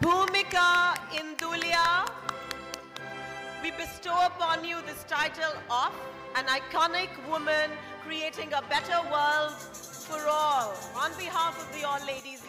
Bhumika, Indulia, we bestow upon you this title of an iconic woman creating a better world for all. On behalf of the All Ladies